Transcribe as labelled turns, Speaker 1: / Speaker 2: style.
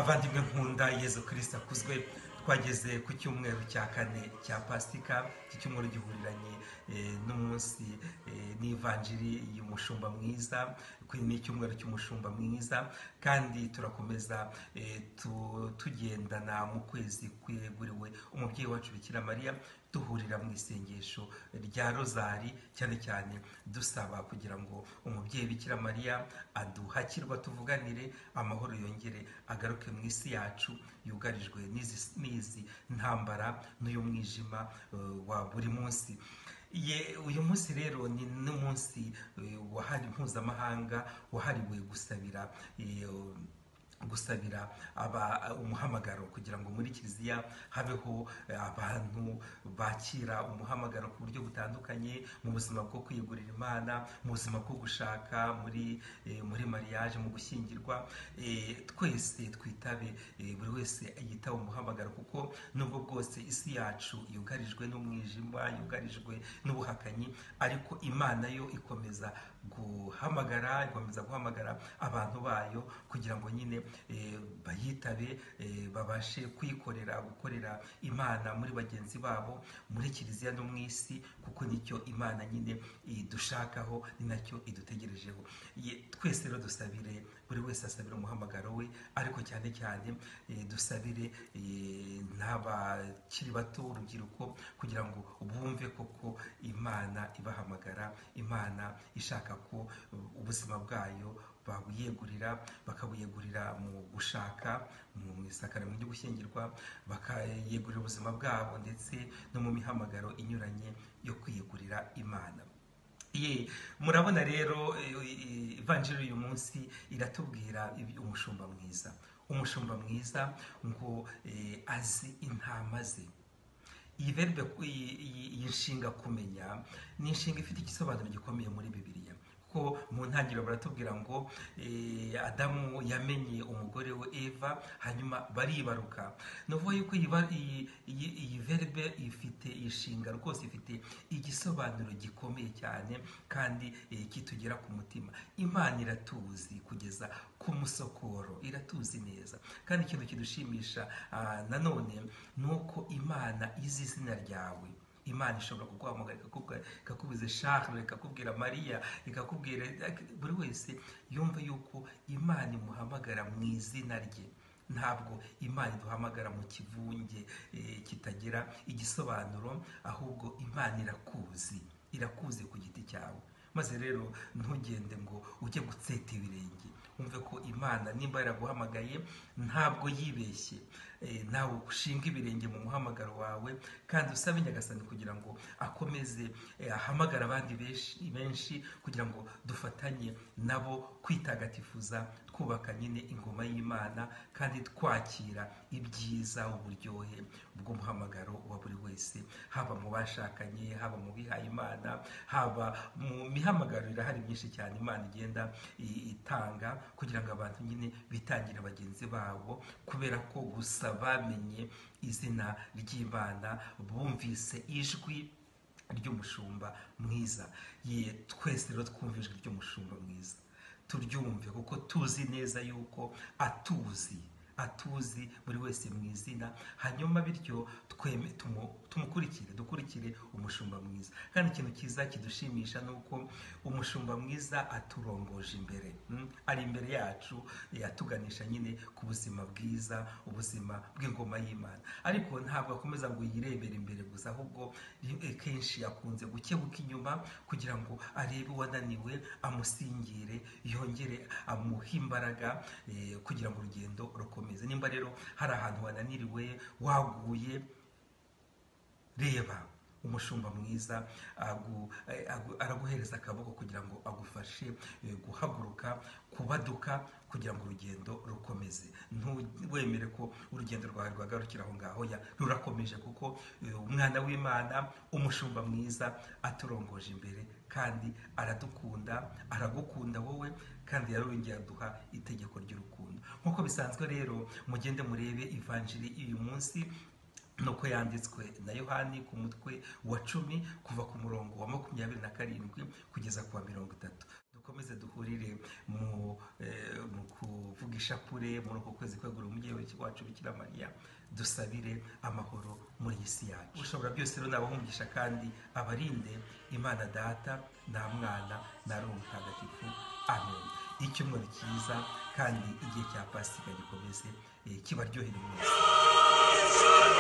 Speaker 1: bavandimwe nkunda Yezu Kristo akuzwe. Twageze ku cyumweru cya kane cya Pasika. Iki cyumweru gihuriranye n'umunsi n'ivanjiri y'umushumba mwiza. Ni icyumweru cy'umushumba mwiza, kandi turakomeza tugendana mu kwezi kweguriwe umubyeyi wacu Bikira Mariya, duhurira mu isengesho rya rozari, cyane cyane dusaba kugira ngo umubyeyi Bikira Mariya aduhakirwa, tuvuganire amahoro yongere agaruke mu isi yacu yugarijwe n'izi ntambara n'uyu mwijima wa buri munsi. Uyu munsi rero ni n'umunsi mpuzamahanga wahariwe gusabira umuhamagaro, kugira ngo muri kiliziya habeho abantu bakira umuhamagaro ku buryo butandukanye, mu buzima bwo kwiyegurira Imana, mu buzima bwo gushaka, muri mariage, mu gushyingirwa. Twese twitabe, buri wese yitaba umuhamagaro, kuko nubwo bwose isi yacu yugarijwe n'umwijima, yugarijwe n'ubuhakanyi, ariko Imana yo ikomeza guhamagara abantu bayo kugira ngo nyine bayitabe, babashe gukorera Imana muri bagenzi babo, muri kiliziya no mu isi, kuko nicyo Imana nyine idushakaho, ni nacyo idutegerejeho. Twese rero dusabire, buri wese asabire umuhamagaro we, ariko cyane cyane dusabire n'abakiri bato, urubyiruko, kugira ngo bumve koko Imana ibahamagara, Imana ishaka ko ubuzima bwayo bakabuyegurira mu gushaka, mu isakaramentu ryo gushyingirwa, bakayegurira ubuzima bwabo, ndetse no mu mihamagaro inyuranye yo kwiyegurira Imana. Murabona rero ivanjiri uyu munsi iratubwira umushumba mwiza. Umushumba mwiza ngo azi intama ze. Iyi verbe, iyi nshinga kumenya, ni inshinga ifite igisobanuro gikomeye muri Bibiliya, ko mu ntangiriro baratubwira ngo Adamu yamenye umugore we Eva, hanyuma baribaruka. Ni ukuvuga yuko iyi verbe ifite ishinga rwose, ifite igisobanuro gikomeye cyane, kandi kitugera ku mutima. Imana iratuzi kugeza ku musokoro, iratuzi neza, kandi ikintu kidushimisha nanone ni uko Imana izi izina ryawe. Imana ishobora kuguhamagara ikakubwiza Charles, ikakubwira Mariya, ikakubwira buri wese yumva yuko Imana imuhamagara mu izina rye. Ntabwo Imana iduhamagara mu kivunge kitagira igisobanuro, ahubwo Imana irakuzi ku giti cyawe. Maze rero ntugende ngo ujye gutseta ibirenge, wumve ko Imana nimba yaraguhamagaye ntabwo yibeshye. Nawe ushinga ibirenge mu muhamagaro wawe, kandi usabe Nyagasani kugira ngo akomeze ahamagara abandi benshi, kugira ngo dufatanye nabo kwitagatifuza, twubaka nyine ingoma y'Imana, kandi twakira ibyiza, uburyohe bw'umuhamagaro wa buri wese, haba mu bashakanye, haba mu bihaye Imana, haba mu mihamagaro. Irahari myinshi cyane Imana igenda itanga, kugira ngo abantu nyine bitangire bagenzi babo, kubera ko gusa bamenye izina ry'Imana, bumvise ijwi ry'umushumba mwiza. Twese rero twumva ijwi ry'umushumba mwiza, turyumve, kuko tuzi neza yuko atuzi buri wese mu izina, hanyuma bityo dukurikire umushumba mwiza. Kandi ikintu cyiza kidushimisha ni uko umushumba mwiza aturongoje imbere, ari imbere yacu, atuganisha nyine ku buzima bwiza, ubuzima bw'ingoma y'Imana. Ariko ntabwo akomeza ngo yirebere imbere gusa, ahubwo kenshi akunze gukebuka inyuma, kugira ngo arebe uwananiwe, amusingire, yongere amuhe imbaraga, kugira ngo urugendo rukomeze. Nimba rero hari ahantu wananiriwe, waguye, reba, umushumba mwiza araguhereza akaboko kugira ngo agufashe guhaguruka, kubaduka, kugira ngo urugendo rukomeze. Ntuwemere ko urugendo rwawe rwagarukira aho ngaho, rurakomeje, kuko umwana w'Imana, umushumba mwiza aturongoje imbere, kandi aragukunda wowe, kandi yarongeye aduha itegeko ry'urukundo. Nk'uko bisanzwe rero, mugende murebe ivanjiri uyu munsi, nuko yanditswe na Yohani ku mutwe wa 10 kuva ku murongo wa 27 kugeza ku wa 30. dukomeze duhurire mu kuvuga ishapure muri uko kwezi kwegura umubyeyi wacu Bikira Mariya, dusabire amahoro muri iyi si yacu. Ushobora byose rero nabaha umugisha kandi abarinde, Imana Data na Mwana na Roho Mutagatifu. Amen. Icyumweru cyiza kandi igihe cya Pasika gikomeze kibaryohere mwese.